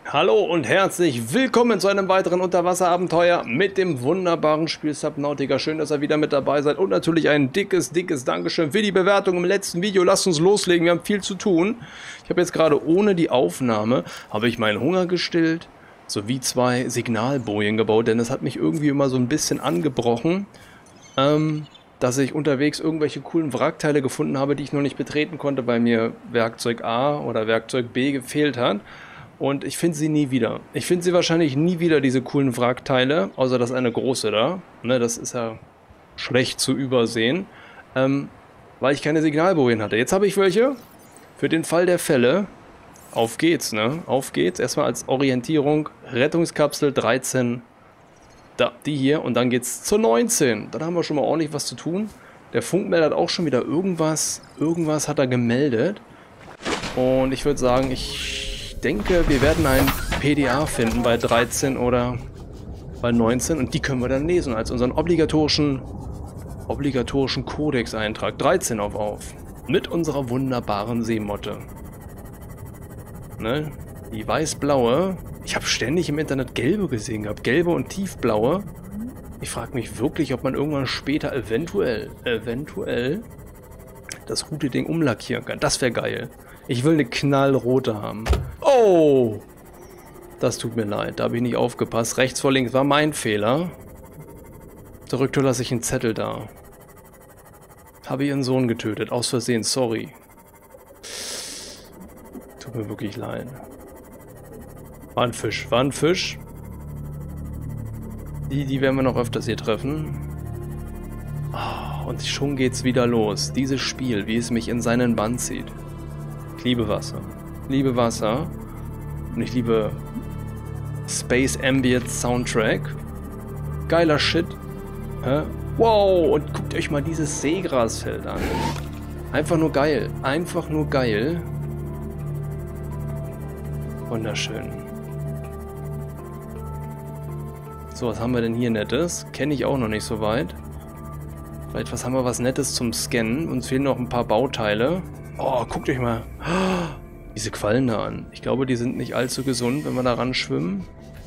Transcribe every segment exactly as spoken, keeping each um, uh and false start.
Hallo und herzlich willkommen zu einem weiteren Unterwasserabenteuer mit dem wunderbaren Spiel Subnautica. Schön, dass ihr wieder mit dabei seid und natürlich ein dickes, dickes Dankeschön für die Bewertung im letzten Video. Lasst uns loslegen, wir haben viel zu tun. Ich habe jetzt gerade ohne die Aufnahme, habe ich meinen Hunger gestillt, sowie zwei Signalbojen gebaut, denn es hat mich irgendwie immer so ein bisschen angebrochen, ähm, dass ich unterwegs irgendwelche coolen Wrackteile gefunden habe, die ich noch nicht betreten konnte, weil mir Werkzeug A oder Werkzeug B gefehlt hat. Und ich finde sie nie wieder. Ich finde sie wahrscheinlich nie wieder, diese coolen Wrackteile, außer das eine große da. Ne, das ist ja schlecht zu übersehen, ähm, weil ich keine Signalbojen hatte. Jetzt habe ich welche. Für den Fall der Fälle. Auf geht's, ne? Auf geht's. Erstmal als Orientierung. Rettungskapsel dreizehn. Da, die hier. Und dann geht's zur neunzehn. Dann haben wir schon mal ordentlich was zu tun. Der Funkmelder hat auch schon wieder irgendwas. Irgendwas hat er gemeldet. Und ich würde sagen, ich... Ich denke, wir werden ein P D A finden bei dreizehn oder bei neunzehn und die können wir dann lesen als unseren obligatorischen obligatorischen Codex-Eintrag. dreizehn auf auf. Mit unserer wunderbaren Seemotte. Ne? Die weiß-blaue. Ich habe ständig im Internet gelbe gesehen gehabt. Gelbe und tiefblaue. Ich frage mich wirklich, ob man irgendwann später eventuell, eventuell das gute Ding umlackieren kann. Das wäre geil. Ich will eine knallrote haben. Oh! Das tut mir leid, da habe ich nicht aufgepasst. Rechts vor links war mein Fehler. Zur Rücktour lasse ich einen Zettel da. Habe ihren Sohn getötet, aus Versehen, sorry. Tut mir wirklich leid. War ein Fisch, war ein Fisch. Die, die werden wir noch öfters hier treffen. Oh, und schon geht's wieder los. Dieses Spiel, wie es mich in seinen Bann zieht. Ich liebe Wasser. Ich liebe Wasser. Und ich liebe Space Ambient Soundtrack. Geiler Shit. Hä? Wow, und guckt euch mal dieses Seegrasfeld an. Einfach nur geil. Einfach nur geil. Wunderschön. So, was haben wir denn hier Nettes? Kenne ich auch noch nicht so weit. Vielleicht was haben wir was Nettes zum Scannen. Uns fehlen noch ein paar Bauteile. Oh, guckt euch mal oh, diese Quallen da an. Ich glaube, die sind nicht allzu gesund, wenn wir da ran schwimmen.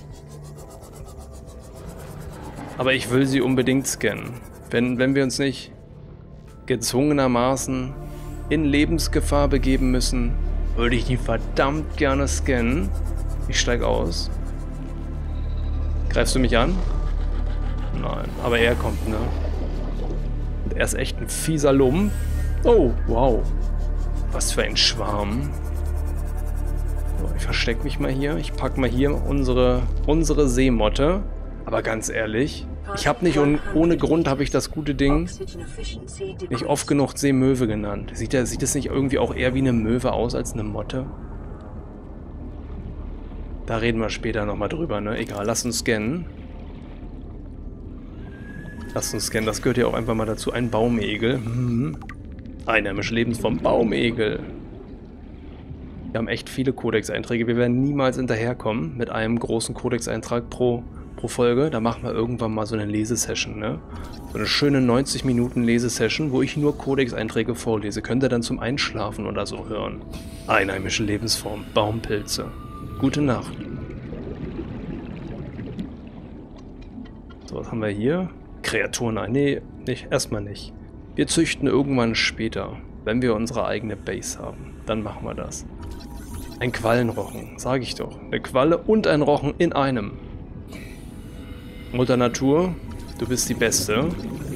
Aber ich will sie unbedingt scannen. Wenn, wenn wir uns nicht gezwungenermaßen in Lebensgefahr begeben müssen, würde ich die verdammt gerne scannen. Ich steige aus. Greifst du mich an? Nein, aber er kommt, ne? Und er ist echt ein fieser Lump. Oh, wow. Was für ein Schwarm. So, ich verstecke mich mal hier. Ich packe mal hier unsere, unsere Seemotte. Aber ganz ehrlich, ich habe nicht un, ohne Grund habe ich das gute Ding nicht oft genug Seemöwe genannt. Sieht, der, sieht das nicht irgendwie auch eher wie eine Möwe aus als eine Motte? Da reden wir später nochmal drüber, ne? Egal, lass uns scannen. Lass uns scannen, das gehört ja auch einfach mal dazu. Ein Baumegel. Mhm. Einheimische Lebensform, Baumegel. Wir haben echt viele Codex-Einträge. Wir werden niemals hinterherkommen mit einem großen Codex-Eintrag pro, pro Folge. Da machen wir irgendwann mal so eine Lesesession, ne? So eine schöne neunzig Minuten Lesesession, wo ich nur Codex-Einträge vorlese. Könnt ihr dann zum Einschlafen oder so hören. Einheimische Lebensform, Baumpilze. Gute Nacht. So, was haben wir hier? Kreaturen. Nein, nee, nicht, erstmal nicht. Wir züchten irgendwann später, wenn wir unsere eigene Base haben. Dann machen wir das. Ein Quallenrochen, sage ich doch. Eine Qualle und ein Rochen in einem. Mutter Natur, du bist die Beste.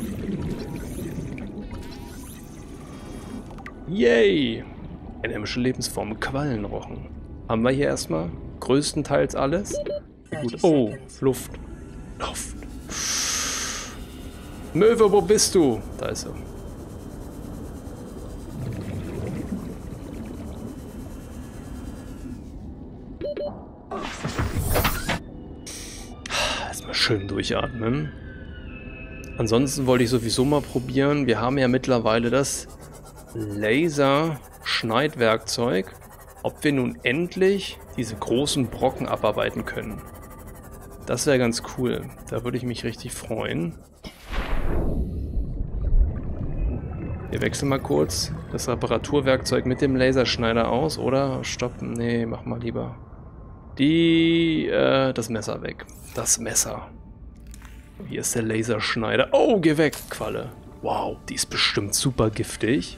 Yay! Einheimische Lebensform, Quallenrochen. Haben wir hier erstmal größtenteils alles? Gut. Oh, Luft. Luft. Möwe, wo bist du? Da ist er. Erstmal schön durchatmen. Ansonsten wollte ich sowieso mal probieren. Wir haben ja mittlerweile das Laser-Schneidwerkzeug. Ob wir nun endlich diese großen Brocken abarbeiten können. Das wäre ganz cool. Da würde ich mich richtig freuen. Wir wechseln mal kurz das Reparaturwerkzeug mit dem Laserschneider aus, oder? Stopp, nee, mach mal lieber Die, äh, das Messer weg. Das Messer. Hier ist der Laserschneider. Oh, geh weg, Qualle. Wow, die ist bestimmt super giftig.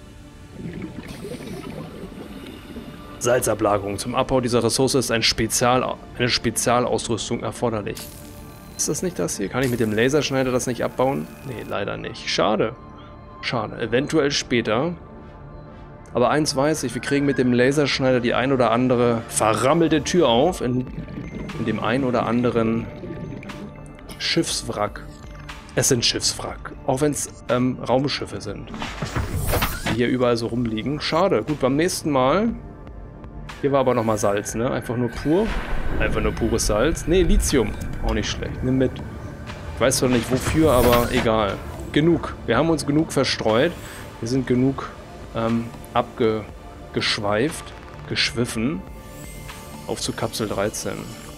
Salzablagerung. Zum Abbau dieser Ressource ist ein Spezial, eine Spezialausrüstung erforderlich. Ist das nicht das hier? Kann ich mit dem Laserschneider das nicht abbauen? Nee, leider nicht. Schade. Schade. Eventuell später. Aber eins weiß ich, wir kriegen mit dem Laserschneider die ein oder andere verrammelte Tür auf, in, in dem ein oder anderen Schiffswrack. Es sind Schiffswrack, auch wenn es ähm, Raumschiffe sind, die hier überall so rumliegen. Schade. Gut, beim nächsten Mal. Hier war aber nochmal Salz, ne? Einfach nur pur. Einfach nur pures Salz. Ne, Lithium. Auch nicht schlecht. Nimm mit. Ich weiß zwar nicht wofür, aber egal. Genug. Wir haben uns genug verstreut. Wir sind genug ähm, abgeschweift, geschwiffen. Auf zu Kapsel dreizehn.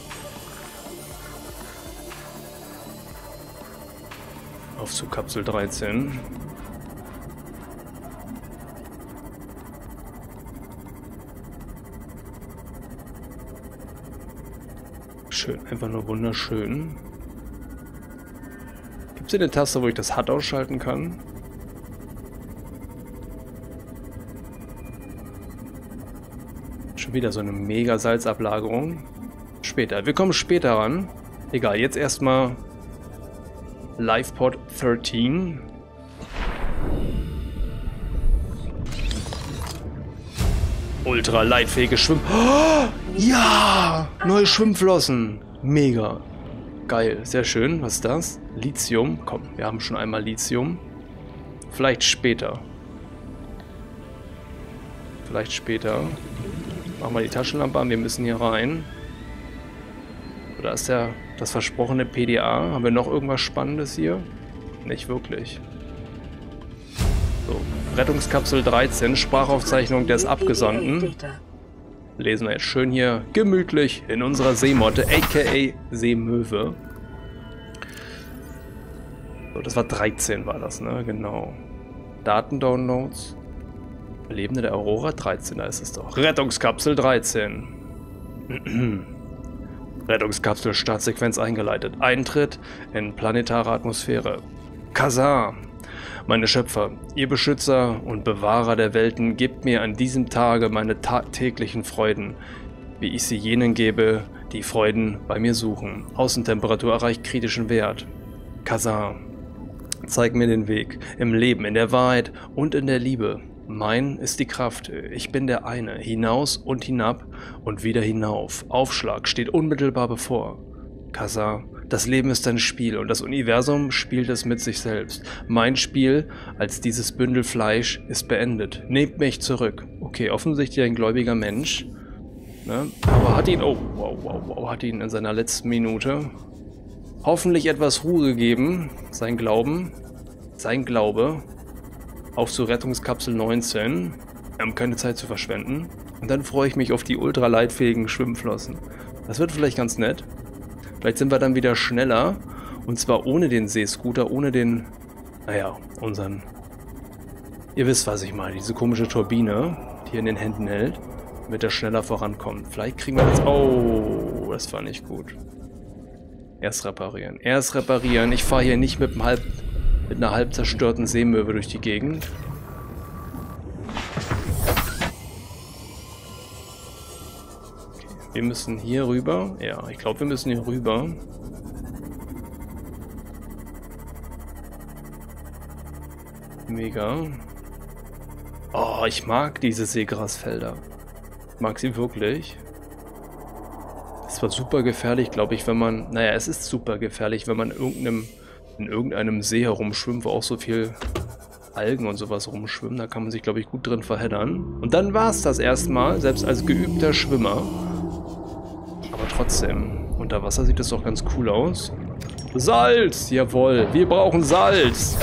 Auf zu Kapsel dreizehn. Schön, einfach nur wunderschön. Gibt es hier eine Taste, wo ich das H U D ausschalten kann? Schon wieder so eine mega Salzablagerung. Später, wir kommen später ran. Egal, jetzt erstmal LivePod dreizehn. Ultra leitfähige Schwimm... Oh, ja! Neue Schwimmflossen. Mega. Geil. Sehr schön. Was ist das? Lithium. Komm, wir haben schon einmal Lithium. Vielleicht später. Vielleicht später. Machen wir die Taschenlampe an. Wir müssen hier rein. Da ist der, das versprochene P D A. Haben wir noch irgendwas Spannendes hier? Nicht wirklich. So. Rettungskapsel dreizehn, Sprachaufzeichnung des Abgesandten. Lesen wir jetzt schön hier gemütlich in unserer Seemotte, aka Seemöwe. So, das war dreizehn, war das, ne? Genau. Datendownloads. Lebende der Aurora dreizehn, da ist es doch. Rettungskapsel dreizehn. Rettungskapsel Startsequenz eingeleitet. Eintritt in planetare Atmosphäre. Kazar. Meine Schöpfer, ihr Beschützer und Bewahrer der Welten, gebt mir an diesem Tage meine täglichen Freuden, wie ich sie jenen gebe, die Freuden bei mir suchen. Außentemperatur erreicht kritischen Wert. Kazar, zeig mir den Weg, im Leben, in der Wahrheit und in der Liebe. Mein ist die Kraft, ich bin der eine, hinaus und hinab und wieder hinauf. Aufschlag steht unmittelbar bevor. Kazar, das Leben ist ein Spiel und das Universum spielt es mit sich selbst. Mein Spiel als dieses Bündel Fleisch ist beendet. Nehmt mich zurück. Okay, offensichtlich ein gläubiger Mensch. Ne? Aber hat ihn, oh, wow, wow, wow, hat ihn in seiner letzten Minute hoffentlich etwas Ruhe gegeben. Sein Glauben, sein Glaube auf zur Rettungskapsel neunzehn. Wir haben keine Zeit zu verschwenden. Und dann freue ich mich auf die ultraleitfähigen Schwimmflossen. Das wird vielleicht ganz nett. Vielleicht sind wir dann wieder schneller. Und zwar ohne den Seescooter, ohne den, naja, unseren... Ihr wisst, was ich meine. Diese komische Turbine, die er in den Händen hält, damit er schneller vorankommt. Vielleicht kriegen wir das... Oh, das war nicht gut. Erst reparieren. Erst reparieren. Ich fahre hier nicht mit, einem halb, mit einer halb zerstörten Seemöwe durch die Gegend. Wir müssen hier rüber. Ja, ich glaube, wir müssen hier rüber. Mega. Oh, ich mag diese Seegrasfelder. Ich mag sie wirklich. Es war super gefährlich, glaube ich, wenn man... Naja, es ist super gefährlich, wenn man in irgendeinem, in irgendeinem See herumschwimmt, wo auch so viel Algen und sowas rumschwimmen. Da kann man sich, glaube ich, gut drin verheddern. Und dann war es das erstmal, selbst als geübter Schwimmer. Aber trotzdem, unter Wasser sieht das doch ganz cool aus. Salz! Jawohl, wir brauchen Salz!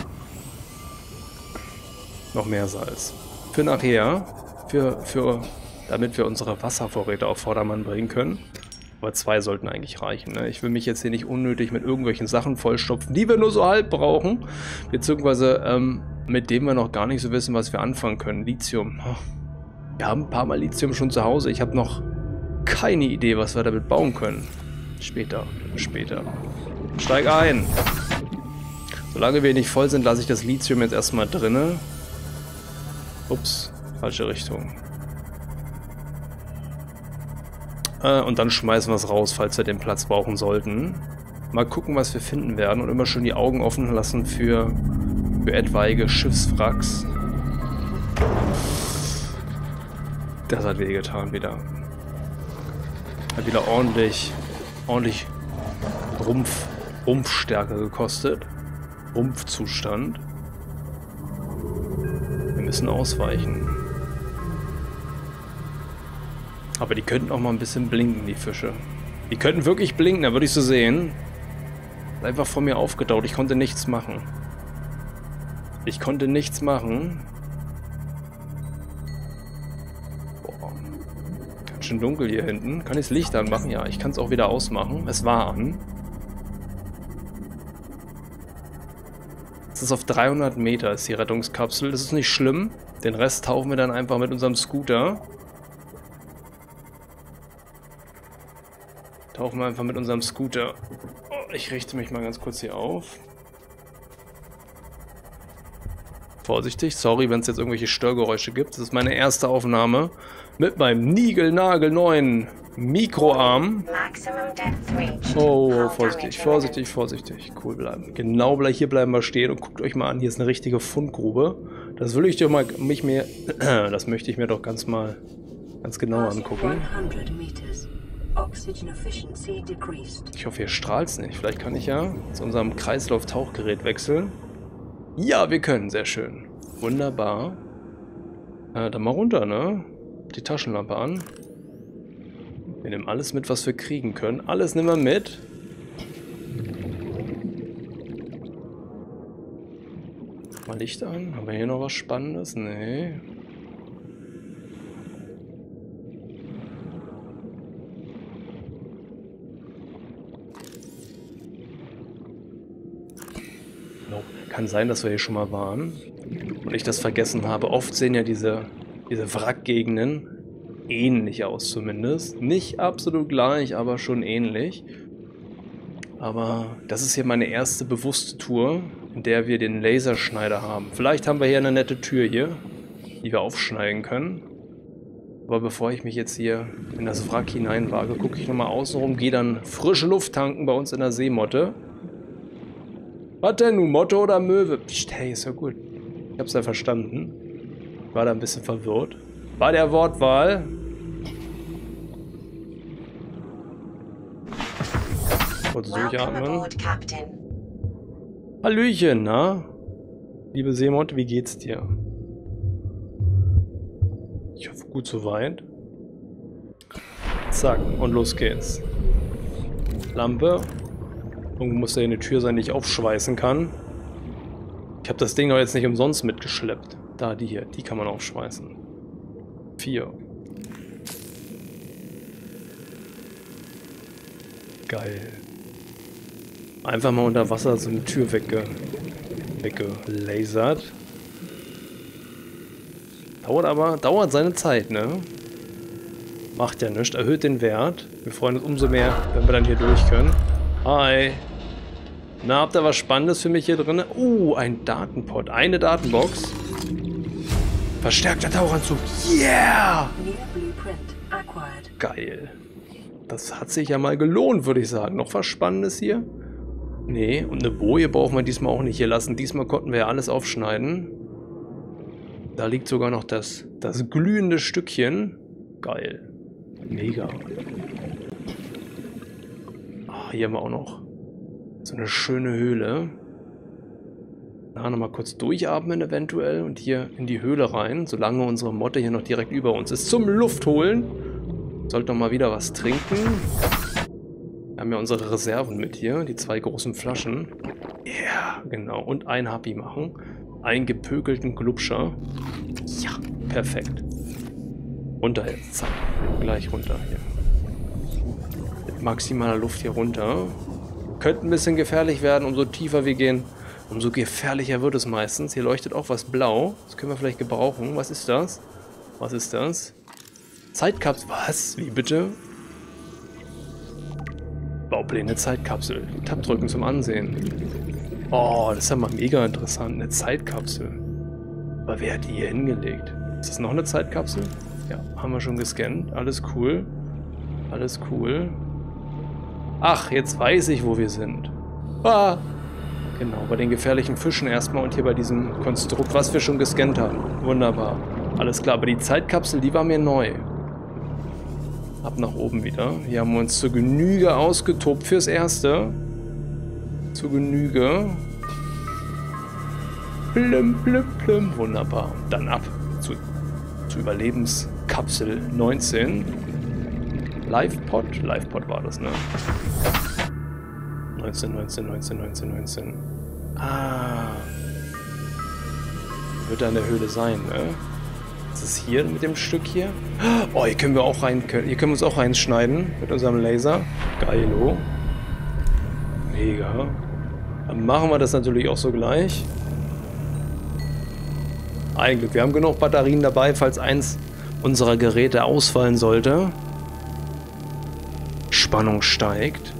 Noch mehr Salz. Für nachher, für, für, damit wir unsere Wasservorräte auf Vordermann bringen können. Aber zwei sollten eigentlich reichen, ne? Ich will mich jetzt hier nicht unnötig mit irgendwelchen Sachen vollstopfen, die wir nur so halb brauchen. Beziehungsweise, ähm, mit denen wir noch gar nicht so wissen, was wir anfangen können. Lithium. Wir haben ein paar Mal Lithium schon zu Hause. Ich habe noch keine Idee, was wir damit bauen können. Später, später. Steig ein! Solange wir nicht voll sind, lasse ich das Lithium jetzt erstmal drinne. Ups, falsche Richtung. Äh, und dann schmeißen wir es raus, falls wir den Platz brauchen sollten. Mal gucken, was wir finden werden und immer schön die Augen offen lassen für, für etwaige Schiffswracks. Das hat wehgetan wieder. Hat wieder ordentlich, ordentlich Rumpf, Rumpfstärke gekostet. Rumpfzustand. Wir müssen ausweichen. Aber die könnten auch mal ein bisschen blinken, die Fische. Die könnten wirklich blinken, da würde ich so sehen. Einfach vor mir aufgetaut. Ich konnte nichts machen. Ich konnte nichts machen. Boah. Ganz schön dunkel hier hinten. Kann ich das Licht anmachen? Ja, ich kann es auch wieder ausmachen. Es war an. Es ist auf dreihundert Meter, ist die Rettungskapsel. Das ist nicht schlimm. Den Rest tauchen wir dann einfach mit unserem Scooter. Tauchen wir einfach mit unserem Scooter. Oh, ich richte mich mal ganz kurz hier auf. Vorsichtig, sorry, wenn es jetzt irgendwelche Störgeräusche gibt. Das ist meine erste Aufnahme mit meinem niegelnagelneuen Mikroarm. Oh, vorsichtig, vorsichtig, vorsichtig. Cool bleiben. Genau hier bleiben wir stehen und guckt euch mal an, hier ist eine richtige Fundgrube. Das will ich doch mal, mich mir, das möchte ich mir doch ganz mal, ganz genau angucken. Ich hoffe, hier strahlt es nicht. Vielleicht kann ich ja zu unserem Kreislauf-Tauchgerät wechseln. Ja, wir können. Sehr schön. Wunderbar. Äh, dann mal runter, ne? Die Taschenlampe an. Wir nehmen alles mit, was wir kriegen können. Alles nehmen wir mit. Mal Licht an. Haben wir hier noch was Spannendes? Nee. Kann sein, dass wir hier schon mal waren und ich das vergessen habe. Oft sehen ja diese, diese Wrackgegenden ähnlich aus zumindest. Nicht absolut gleich, aber schon ähnlich. Aber das ist hier meine erste bewusste Tour, in der wir den Laserschneider haben. Vielleicht haben wir hier eine nette Tür hier, die wir aufschneiden können. Aber bevor ich mich jetzt hier in das Wrack hineinwage, gucke ich nochmal außenrum, gehe dann frische Luft tanken bei uns in der Seemotte. Was denn nun, Motte oder Möwe? Psst, hey, ist ja gut. Ich hab's ja verstanden. War da ein bisschen verwirrt. Bei der Wortwahl. Kurz durchatmen. Hallöchen, na? Liebe Seemotte, wie geht's dir? Ich hoffe, gut soweit. Zack, und los geht's. Lampe. Irgendwo muss da hier eine Tür sein, die ich aufschweißen kann. Ich habe das Ding doch jetzt nicht umsonst mitgeschleppt. Da, die hier, die kann man aufschweißen. Vier. Geil. Einfach mal unter Wasser so eine Tür wegge weggelasert. Dauert aber, dauert seine Zeit, ne? Macht ja nichts, erhöht den Wert. Wir freuen uns umso mehr, wenn wir dann hier durch können. Hi. Na, habt ihr was Spannendes für mich hier drin? Uh, ein Datenpod. Eine Datenbox. Verstärkter Tauchanzug. Yeah! Geil. Das hat sich ja mal gelohnt, würde ich sagen. Noch was Spannendes hier? Nee, und eine Boje brauchen wir diesmal auch nicht hier lassen. Diesmal konnten wir ja alles aufschneiden. Da liegt sogar noch das, das glühende Stückchen. Geil. Mega. Ah, hier haben wir auch noch so eine schöne Höhle. Da nochmal kurz durchatmen eventuell und hier in die Höhle rein, solange unsere Motte hier noch direkt über uns ist. Zum Luft holen. Sollte noch mal wieder was trinken. Wir haben ja unsere Reserven mit hier, die zwei großen Flaschen. Ja, yeah, genau. Und ein Happy machen. Einen gepökelten Glubscher. Ja, perfekt. Runter jetzt. Zack. Gleich runter hier. Mit maximaler Luft hier runter. Könnte ein bisschen gefährlich werden, umso tiefer wir gehen, umso gefährlicher wird es meistens. Hier leuchtet auch was blau. Das können wir vielleicht gebrauchen. Was ist das? Was ist das? Zeitkapsel. Was? Wie bitte? Baupläne Zeitkapsel. Tab drücken zum Ansehen. Oh, das ist ja mal mega interessant. Eine Zeitkapsel. Aber wer hat die hier hingelegt? Ist das noch eine Zeitkapsel? Ja, haben wir schon gescannt. Alles cool. Alles cool. Ach, jetzt weiß ich, wo wir sind. Ah! Genau, bei den gefährlichen Fischen erstmal und hier bei diesem Konstrukt, was wir schon gescannt haben. Wunderbar. Alles klar, aber die Zeitkapsel, die war mir neu. Ab nach oben wieder. Hier haben wir uns zur Genüge ausgetobt fürs Erste. Zur Genüge. Plüm, plüm, plüm. Wunderbar. Und dann ab zu, zu Überlebenskapsel neunzehn. Livepod? Livepod war das, ne? neunzehn, neunzehn, neunzehn, neunzehn, neunzehn. Ah. Wird da in der Höhle sein, ne? Was ist hier mit dem Stück hier? Oh, hier können wir auch rein, hier können wir uns auch reinschneiden mit unserem Laser. Geilo. Mega. Dann machen wir das natürlich auch so gleich. Eigentlich, wir haben genug Batterien dabei, falls eins unserer Geräte ausfallen sollte. Spannung steigt.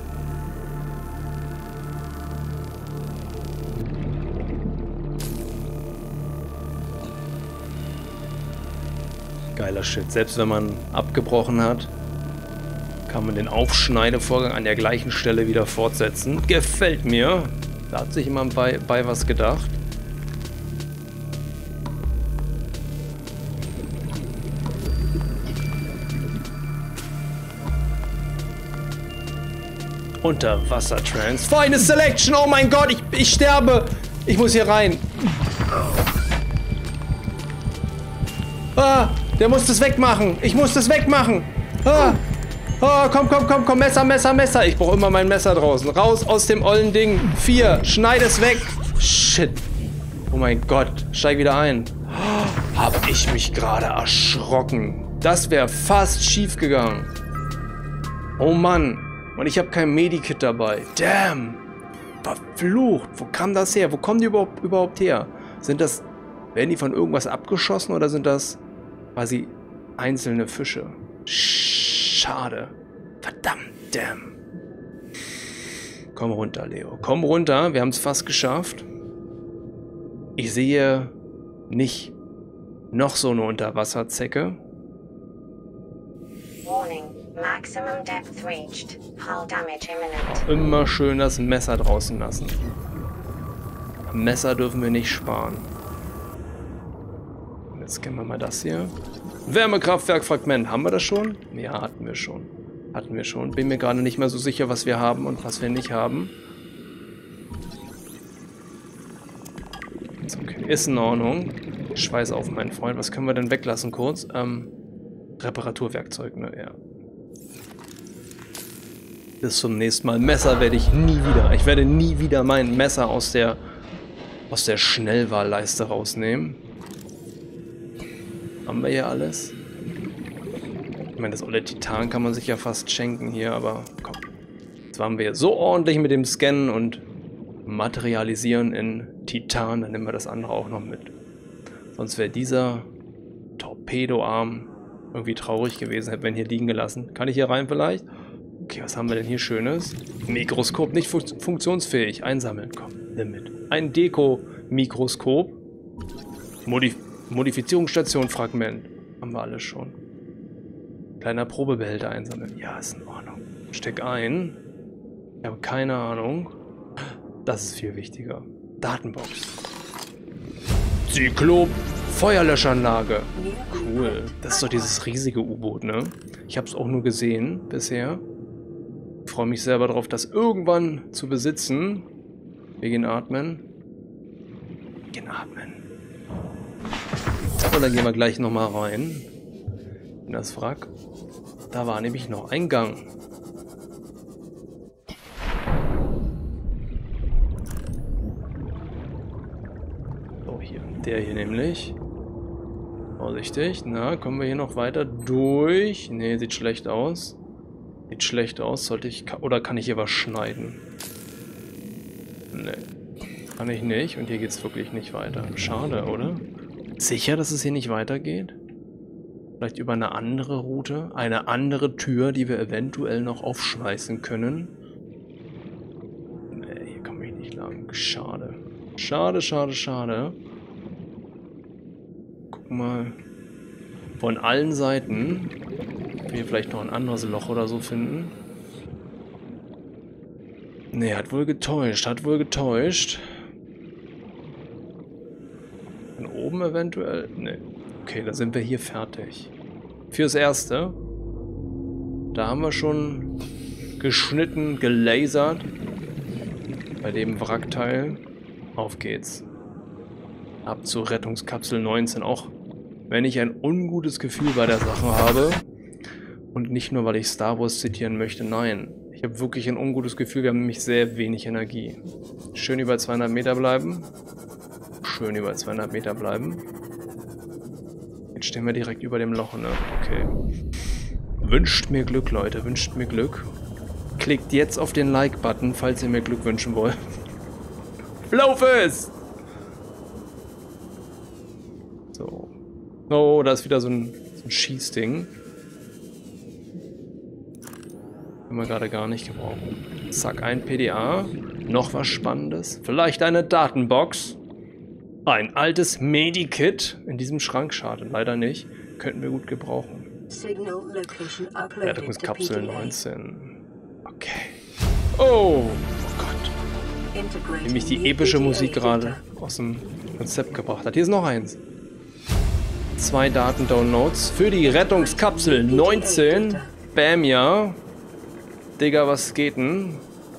Geiler Shit. Selbst wenn man abgebrochen hat, kann man den Aufschneidevorgang an der gleichen Stelle wieder fortsetzen. Gefällt mir. Da hat sich jemand bei, bei was gedacht. Unterwasser-Trans. Feine Selection! Oh mein Gott, ich, ich sterbe! Ich muss hier rein. Ah! Der muss das wegmachen. Ich muss das wegmachen. Ah. Oh, komm, komm, komm, komm. Messer, Messer, Messer. Ich brauche immer mein Messer draußen. Raus aus dem ollen Ding. Vier. Schneid es weg. Shit. Oh mein Gott. Steig wieder ein. Oh, hab ich mich gerade erschrocken. Das wäre fast schief gegangen. Oh Mann. Und ich habe kein Medikit dabei. Damn. Verflucht. Wo kam das her? Wo kommen die überhaupt, überhaupt her? Sind das... Werden die von irgendwas abgeschossen oder sind das... quasi einzelne Fische? Schade. Verdammt, damn. Komm runter, Leo. Komm runter. Wir haben es fast geschafft. Ich sehe nicht noch so eine Unterwasserzecke. Warning. Maximum depth reached. Hull damage imminent. Immer schön das Messer draußen lassen. Am Messer dürfen wir nicht sparen. Jetzt kennen wir mal das hier. Wärmekraftwerkfragment. Haben wir das schon? Ja, hatten wir schon. Hatten wir schon. Bin mir gerade nicht mehr so sicher, was wir haben und was wir nicht haben. Ist okay. Ist in Ordnung. Schweiß auf, mein Freund. Was können wir denn weglassen kurz? Ähm, Reparaturwerkzeug, ne? Ja. Bis zum nächsten Mal. Messer werde ich nie wieder. Ich werde nie wieder mein Messer aus der aus der Schnellwahlleiste rausnehmen. Haben wir hier alles? Ich meine, das olle Titan kann man sich ja fast schenken hier, aber komm. Jetzt waren wir so ordentlich mit dem Scannen und Materialisieren in Titan, dann nehmen wir das andere auch noch mit. Sonst wäre dieser Torpedoarm irgendwie traurig gewesen, hätten wir ihn hier liegen gelassen. Kann ich hier rein vielleicht? Okay, was haben wir denn hier Schönes? Mikroskop, nicht fu funktionsfähig. Einsammeln, komm, nimm mit. Ein Deko-Mikroskop. Modif Modifizierungsstation, Fragment. Haben wir alles schon. Kleiner Probebehälter einsammeln. Ja, ist in Ordnung. Steck ein. Ich habe keine Ahnung. Das ist viel wichtiger. Datenbox. Zyklop. Feuerlöschanlage. Cool. Das ist doch dieses riesige U-Boot, ne? Ich habe es auch nur gesehen bisher. Ich freue mich selber darauf, das irgendwann zu besitzen. Wir gehen atmen. Wir gehen atmen. Und dann gehen wir gleich nochmal rein. In das Wrack. Da war nämlich noch ein Gang. So, hier. Der hier nämlich. Vorsichtig. Na, kommen wir hier noch weiter durch? Ne, sieht schlecht aus. Sieht schlecht aus. Sollte ich... Oder kann ich hier was schneiden? Ne. Kann ich nicht. Und hier geht es wirklich nicht weiter. Schade, oder? Sicher, dass es hier nicht weitergeht? Vielleicht über eine andere Route, eine andere Tür, die wir eventuell noch aufschmeißen können. Nee, hier komme ich nicht lang. Schade. Schade, schade, schade. Guck mal. Von allen Seiten. Ob wir hier vielleicht noch ein anderes Loch oder so finden. Nee, hat wohl getäuscht, hat wohl getäuscht. Von oben eventuell? Nee. Okay, da sind wir hier fertig. Fürs Erste. Da haben wir schon geschnitten, gelasert. Bei dem Wrackteil. Auf geht's. Ab zur Rettungskapsel neunzehn. Auch wenn ich ein ungutes Gefühl bei der Sache habe. Und nicht nur, weil ich Star Wars zitieren möchte, nein. Ich habe wirklich ein ungutes Gefühl, wir haben nämlich sehr wenig Energie. Schön über zweihundert Meter bleiben. Schön über zweihundert Meter bleiben. Jetzt stehen wir direkt über dem Loch, ne? Okay. Wünscht mir Glück, Leute. Wünscht mir Glück. Klickt jetzt auf den Like-Button, falls ihr mir Glück wünschen wollt. Lauf es! So. Oh, da ist wieder so ein, so ein Schießding. Können wir gerade gar nicht gebrauchen. Zack, ein P D A. Noch was Spannendes. Vielleicht eine Datenbox. Ein altes Medikit. In diesem Schrank, schade. Leider nicht. Könnten wir gut gebrauchen. Rettungskapsel neunzehn. Okay. Oh, oh Gott. Wie mich die epische Musik gerade aus dem Konzept gebracht hat. Hier ist noch eins. Zwei Daten-Downloads für die Rettungskapsel neunzehn. Bam, ja. Digga, was geht denn?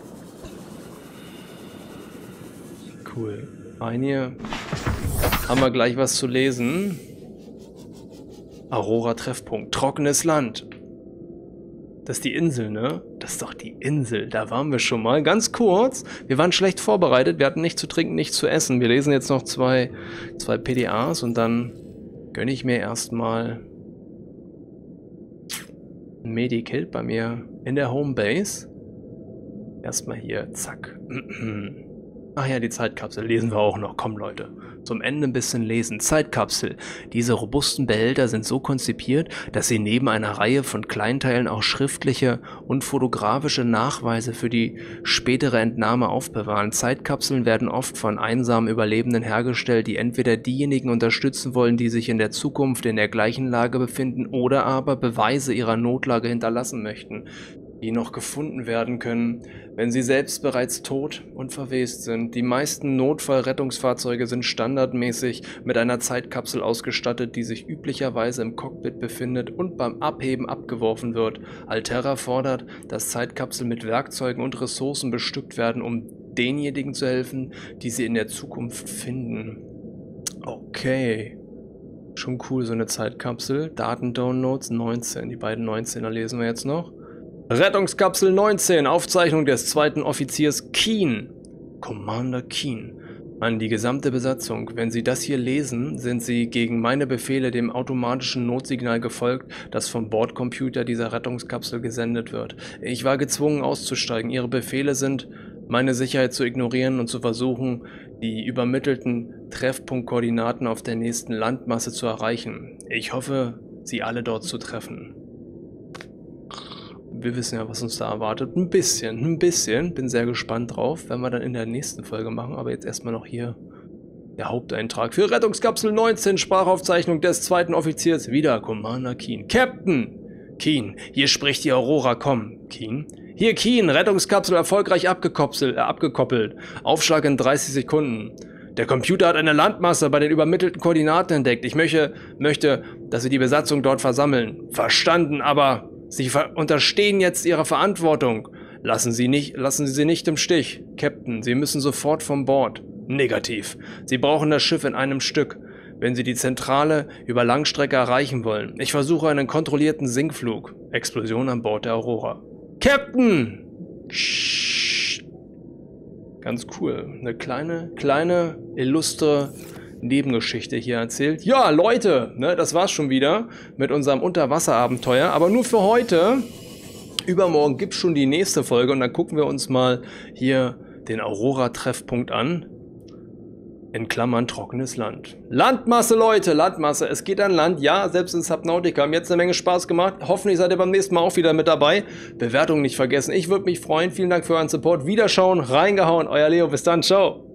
Cool. Ein hier. Haben wir gleich was zu lesen. Aurora-Treffpunkt. Trockenes Land. Das ist die Insel, ne? Das ist doch die Insel. Da waren wir schon mal. Ganz kurz. Wir waren schlecht vorbereitet. Wir hatten nichts zu trinken, nichts zu essen. Wir lesen jetzt noch zwei, zwei P D As und dann gönne ich mir erstmal ein Medikit bei mir in der Homebase. Erstmal hier, zack. Ach ja, die Zeitkapsel lesen wir auch noch. Komm, Leute. Zum Ende ein bisschen lesen. Zeitkapsel. Diese robusten Behälter sind so konzipiert, dass sie neben einer Reihe von Kleinteilen auch schriftliche und fotografische Nachweise für die spätere Entnahme aufbewahren. Zeitkapseln werden oft von einsamen Überlebenden hergestellt, die entweder diejenigen unterstützen wollen, die sich in der Zukunft in der gleichen Lage befinden, oder aber Beweise ihrer Notlage hinterlassen möchten, die noch gefunden werden können, wenn sie selbst bereits tot und verwest sind. Die meisten Notfallrettungsfahrzeuge sind standardmäßig mit einer Zeitkapsel ausgestattet, die sich üblicherweise im Cockpit befindet und beim Abheben abgeworfen wird. Alterra fordert, dass Zeitkapseln mit Werkzeugen und Ressourcen bestückt werden, um denjenigen zu helfen, die sie in der Zukunft finden. Okay. Schon cool, so eine Zeitkapsel. Daten-Downloads neunzehn. Die beiden neunzehner lesen wir jetzt noch. Rettungskapsel neunzehn, Aufzeichnung des zweiten Offiziers Keen. Commander Keen. An die gesamte Besatzung. Wenn Sie das hier lesen, sind Sie gegen meine Befehle dem automatischen Notsignal gefolgt, das vom Bordcomputer dieser Rettungskapsel gesendet wird. Ich war gezwungen auszusteigen. Ihre Befehle sind, meine Sicherheit zu ignorieren und zu versuchen, die übermittelten Treffpunktkoordinaten auf der nächsten Landmasse zu erreichen. Ich hoffe, Sie alle dort zu treffen. Wir wissen ja, was uns da erwartet. Ein bisschen, ein bisschen. Bin sehr gespannt drauf, wenn wir dann in der nächsten Folge machen. Aber jetzt erstmal noch hier der Haupteintrag für Rettungskapsel neunzehn, Sprachaufzeichnung des zweiten Offiziers. Wieder Commander Keen. Captain Keen, hier spricht die Aurora, komm. Keen. Hier Keen, Rettungskapsel erfolgreich abgekoppelt, äh, abgekoppelt. Aufschlag in dreißig Sekunden. Der Computer hat eine Landmasse bei den übermittelten Koordinaten entdeckt. Ich möchte, möchte, dass Sie die Besatzung dort versammeln. Verstanden, aber... Sie unterstehen jetzt Ihrer Verantwortung. Lassen Sie, nicht, lassen Sie sie nicht im Stich. Captain, Sie müssen sofort vom Bord. Negativ. Sie brauchen das Schiff in einem Stück, wenn Sie die Zentrale über Langstrecke erreichen wollen. Ich versuche einen kontrollierten Sinkflug. Explosion an Bord der Aurora. Captain! Shh. Ganz cool. Eine kleine, kleine, illustre Nebengeschichte hier erzählt. Ja, Leute, ne, das war's schon wieder mit unserem Unterwasserabenteuer. Aber nur für heute. Übermorgen gibt's schon die nächste Folge und dann gucken wir uns mal hier den Aurora-Treffpunkt an. in Klammern trockenes Land. Landmasse, Leute, Landmasse. Es geht an Land, ja, selbst in Subnautica. Haben jetzt eine Menge Spaß gemacht. Hoffentlich seid ihr beim nächsten Mal auch wieder mit dabei. Bewertung nicht vergessen. Ich würde mich freuen. Vielen Dank für euren Support. Wiederschauen, reingehauen. Euer Leo, bis dann, ciao.